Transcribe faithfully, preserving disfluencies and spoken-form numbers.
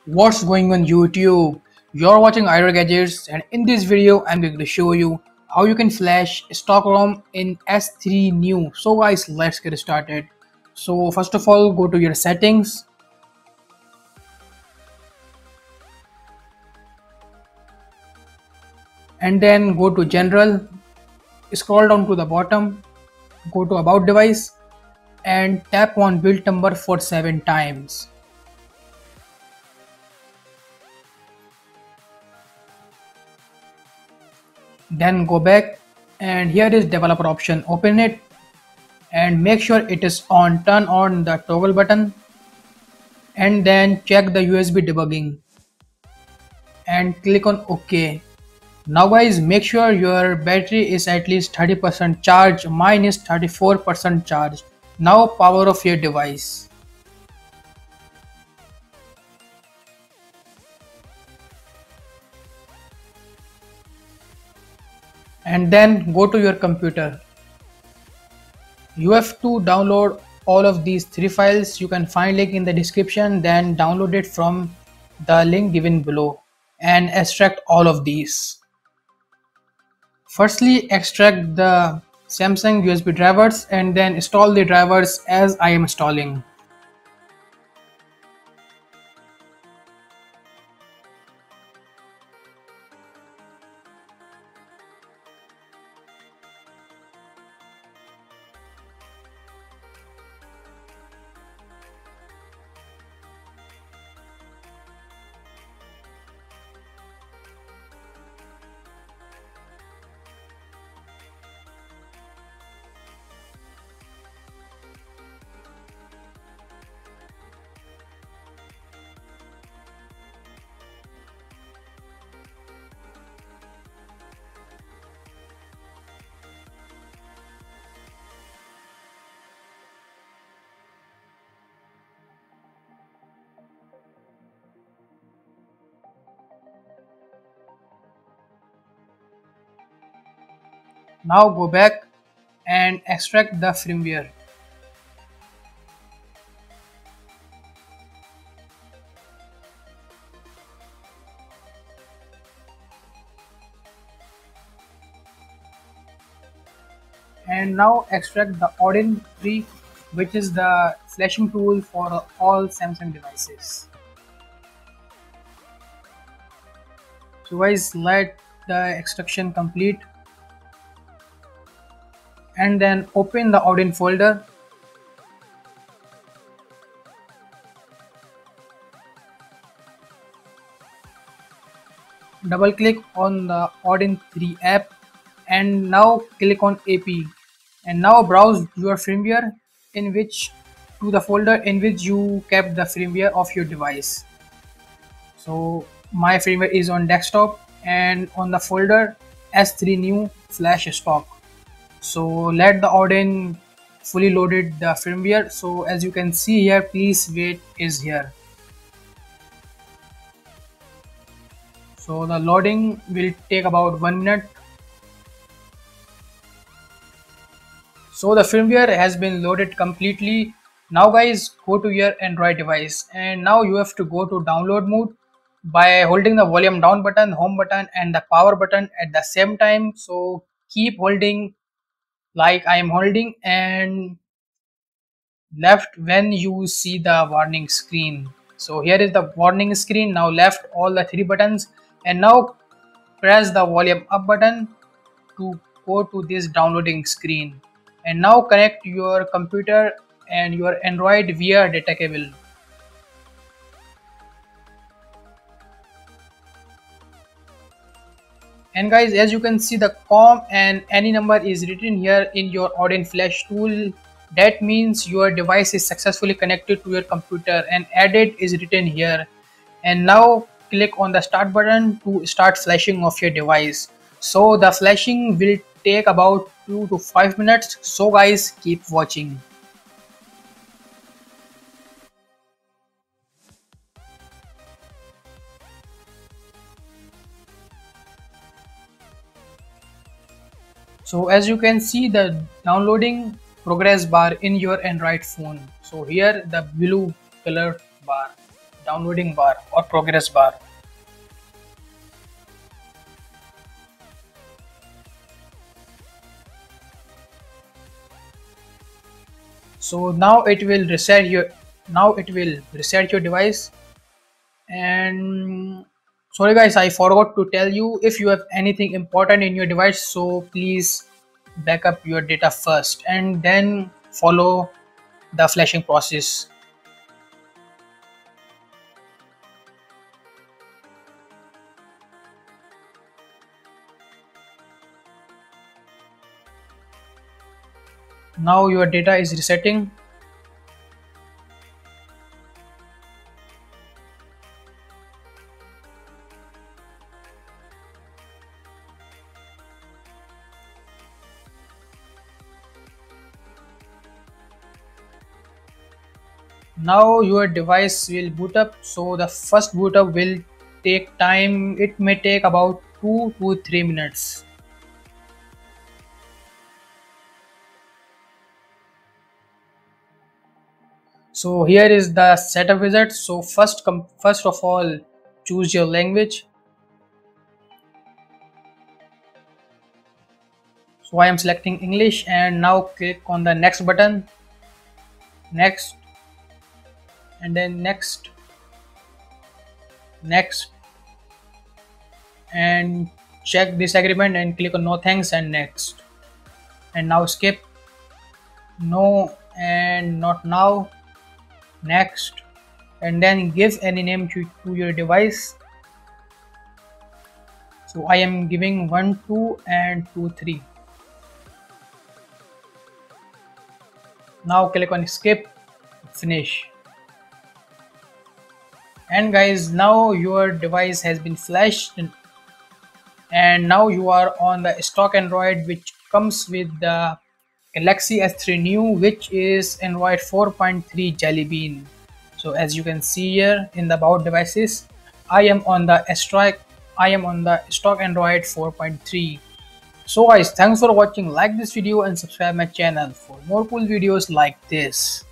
What's going on YouTube? You're watching Idle Gadgets, and in this video I'm going to show you how you can flash stock ROM in S three New. So guys, let's get started. So first of all, go to your settings and then go to general, scroll down to the bottom, go to about device and tap on build number for seven times. Then go back and here is developer option, open it and make sure it is on, turn on the toggle button and then check the U S B debugging and click on OK. Now guys, make sure your battery is at least thirty percent charged. Mine is thirty-four percent charged. Now power off your device. And then go to your computer. You have to download all of these three files. You can find link in the description, then download it from the link given below and extract all of these. Firstly, extract the Samsung U S B drivers and then install the drivers as I am installing. Now go back and extract the firmware. And now extract the Odin three, which is the flashing tool for all Samsung devices. So guys, let the extraction complete and then open the Odin folder. Double click on the Odin three app and now click on A P and now browse your firmware in which to the folder in which you kept the firmware of your device. So my firmware is on desktop and on the folder S three New flash stock. So let the Odin fully loaded the firmware. So as you can see here, please wait is here. So the loading will take about one minute. So the firmware has been loaded completely. Now guys, go to your Android device and now you have to go to download mode by holding the volume down button, home button and the power button at the same time. So keep holding like I am holding and left when you see the warning screen. So here is the warning screen. Now left all the three buttons and now press the volume up button to go to this downloading screen and now connect your computer and your Android via data cable. And guys, as you can see, the com and any number is written here in your Odin flash tool. That means your device is successfully connected to your computer and added is written here. And now click on the start button to start flashing of your device. So the flashing will take about two to five minutes. So guys, keep watching. So as you can see the downloading progress bar in your Android phone. So here the blue color bar. downloading bar or progress bar. So now it will reset your now it will reset your device. And sorry guys, I forgot to tell you, if you have anything important in your device, so please back up your data first and then follow the flashing process. Now your data is resetting. Now your device will boot up. So the first boot up will take time. It may take about two to three minutes. So here is the setup wizard. So first com first of all, choose your language. So I am selecting English, and now click on the next button, next, and then next, next, and check this agreement and click on no thanks and next. And now skip, no and not now, next, and then give any name to, to your device. So I am giving one two and two three. Now click on skip, finish. And guys, now your device has been flashed, and now you are on the stock Android, which comes with the Galaxy S three New, which is Android four point three Jelly Bean. So as you can see here in the about devices, I am on the stock I am on the stock Android four point three. So guys, thanks for watching. Like this video and subscribe my channel for more cool videos like this.